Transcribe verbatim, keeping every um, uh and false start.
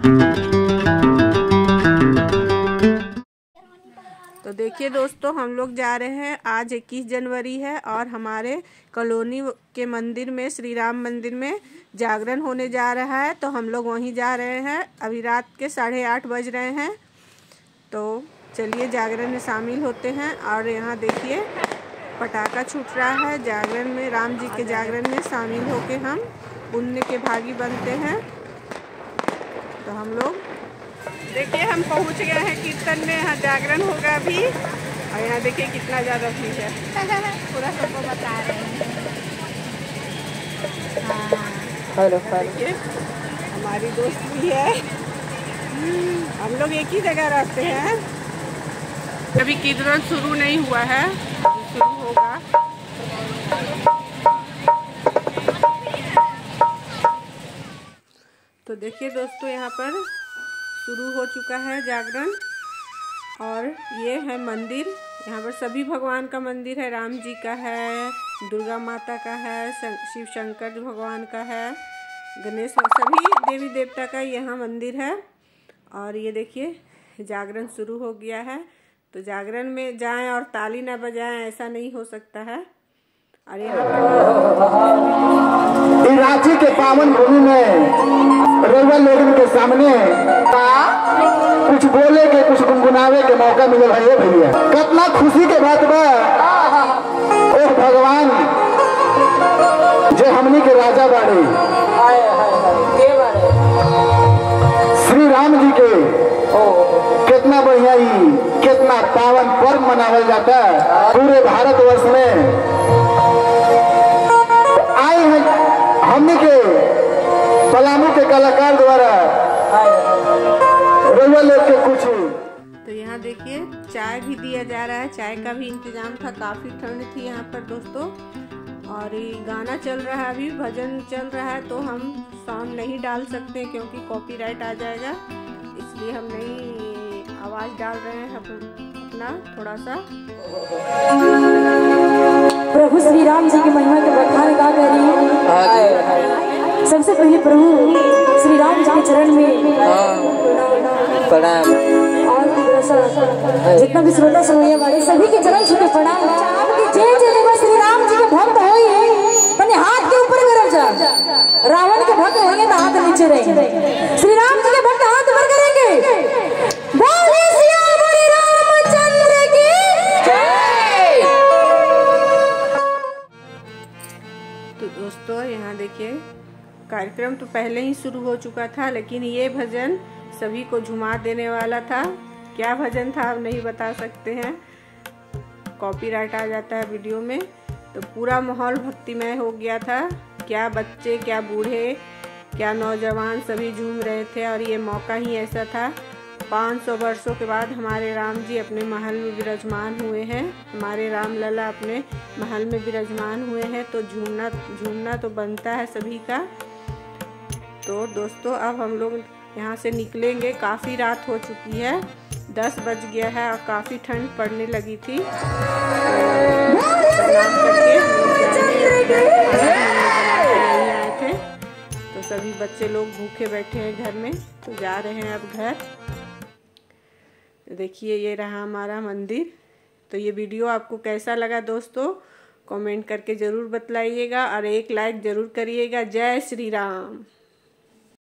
तो देखिए दोस्तों, हम लोग जा रहे हैं। आज इक्कीस जनवरी है और हमारे कॉलोनी के मंदिर में, श्री राम मंदिर में जागरण होने जा रहा है। तो हम लोग वहीं जा रहे हैं। अभी रात के साढ़े आठ बज रहे हैं। तो चलिए जागरण में शामिल होते हैं। और यहाँ देखिए पटाखा छूट रहा है। जागरण में, राम जी के जागरण में शामिल होके हम पुण्य के भागी बनते हैं। तो हम लोग देखिए हम पहुंच गए हैं कीर्तन में। यहाँ जागरण होगा अभी। और यहाँ देखिए कितना ज़्यादा भीड़ है। पूरा सबको बता रहे हैं। हेलो देखिए हमारी दोस्त भी है। हम लोग एक ही जगह रहते हैं। अभी कीर्तन शुरू नहीं हुआ है, शुरू होगा। तो देखिए दोस्तों, यहाँ पर शुरू हो चुका है जागरण। और ये है मंदिर। यहाँ पर सभी भगवान का मंदिर है। राम जी का है, दुर्गा माता का है, शिव शंकर भगवान का है, गणेश, सभी देवी देवता का यहाँ मंदिर है। और ये देखिए जागरण शुरू हो गया है। तो जागरण में जाएं और ताली ना बजाएं, ऐसा नहीं हो सकता है। और यहाँ पर रांची के पावन भूमि में रउआ लोगन के सामने कुछ बोले के, कुछ गुनगुनावे के मौका मिले भैया भैया कितना खुशी के बात बा। ओह भगवान जो हमनी के राजा बाड़े, श्री राम जी के कितना बढ़िया ही, कितना पावन पर्व मनावल जाता है पूरे भारतवर्ष में। आए हैं हमनी के पलामू के कलाकार द्वारा रउआ लोग के कुछ। तो यहाँ देखिए चाय भी दिया जा रहा है। चाय का भी इंतजाम था। काफी ठंड थी यहाँ पर दोस्तों। और ये गाना चल रहा है, अभी भजन चल रहा है। तो हम साउंड नहीं डाल सकते क्योंकि कॉपीराइट आ जाएगा, इसलिए हम नहीं आवाज डाल रहे हैं अपना थोड़ा सा। प्रभु श्री राम जी की महिमा के बखान गा करी। सबसे पहले प्रभु श्री राम जी के चरण में प्रणाम। और जितना भी श्रोता सुनैया वाले सभी के चरण छू के प्रणाम। जय जय श्री राम जी के भक्त होई तने हाथ के ऊपर करब जा। रावण के भक्त होंगे तो हाथ नीचे रहेंगे। श्री राम जी के भक्त हाथ ऊपर करेंगे। बोले सियावर रामचंद्र की जय। तो दोस्तों यहाँ देखिए कार्यक्रम तो पहले ही शुरू हो चुका था, लेकिन ये भजन सभी को झुमा देने वाला था। क्या भजन था अब नहीं बता सकते हैं, कॉपीराइट आ जाता है वीडियो में। तो पूरा माहौल भक्तिमय हो गया था। क्या बच्चे, क्या बूढ़े, क्या नौजवान, सभी झूम रहे थे। और ये मौका ही ऐसा था। पाँच सौ वर्षों के बाद हमारे राम जी अपने महल में विराजमान हुए हैं। हमारे राम लला अपने महल में विराजमान हुए हैं। तो झूमना झूमना तो बनता है सभी का। तो दोस्तों अब हम लोग यहाँ से निकलेंगे। काफ़ी रात हो चुकी है, दस बज गया है और काफ़ी ठंड पड़ने लगी थी। आए थे तो सभी बच्चे लोग भूखे बैठे हैं घर में। तो जा रहे हैं अब घर। देखिए ये रहा हमारा मंदिर। तो ये वीडियो आपको कैसा लगा दोस्तों, कमेंट करके ज़रूर बतलाइएगा और एक लाइक ज़रूर करिएगा। जय श्री राम।